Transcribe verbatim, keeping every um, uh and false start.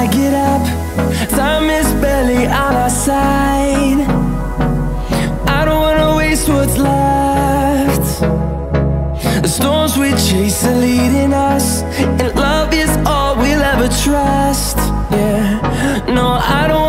get up. Time is barely on our side. I don't wanna waste what's left. The storms we chase are leading us, and love is all we'll ever trust. Yeah, no, I don't